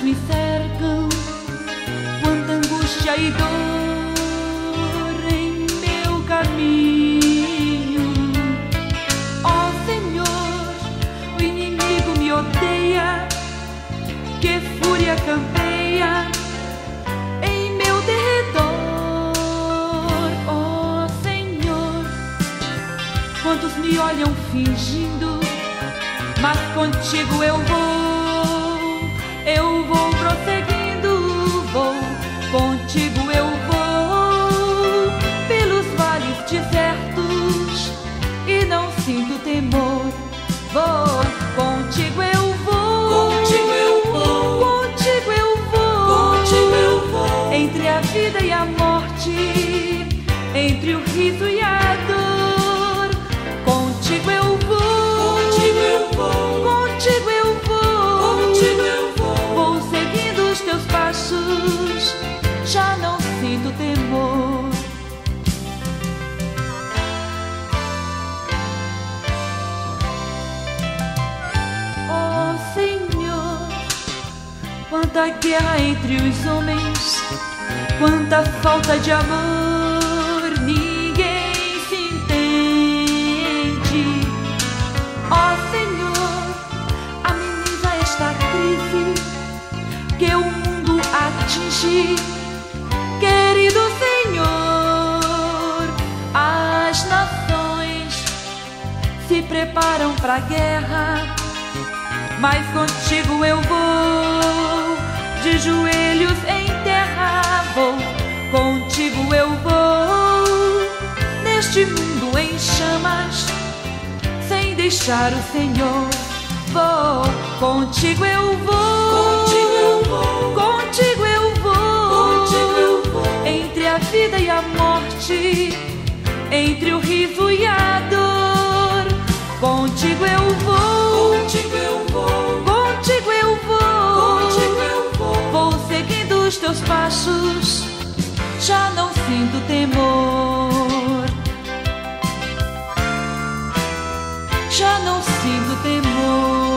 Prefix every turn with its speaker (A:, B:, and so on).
A: me cercam, quanta angústia e dor em meu caminho. Ó Senhor, o inimigo me odeia, que fúria campeia em meu derredor. Ó Senhor, quantos me olham fingindo, mas contigo eu vou prosseguindo, vou, contigo eu vou, pelos vales desertos e não sinto temor. Vou, contigo eu vou,
B: contigo eu vou,
A: contigo eu vou,
B: contigo eu vou,
A: entre a vida e a morte, entre o riso e a dor. Contigo eu vou,
B: contigo eu vou,
A: contigo eu vou,
B: contigo eu vou.
A: vou seguindo os teus passos, já não sinto temor. Oh Senhor, quanta guerra entre os homens, quanta falta de amor, ninguém se entende. Ó Senhor, ameniza esta crise que o mundo atinge. Querido Senhor, as nações se preparam para a guerra, mas contigo eu vou, de joelhos em terra vou, contigo eu vou, neste mundo em chamas, sem deixar o Senhor. Vou, contigo eu vou,
B: Contigo eu vou,
A: contigo eu vou,
B: contigo eu vou,
A: entre a vida e a morte, entre o riso e a dor. Contigo eu vou,
B: contigo eu vou,
A: contigo eu vou,
B: contigo eu vou.
A: vou seguindo os teus passos, já não sinto temor, já não sinto temor.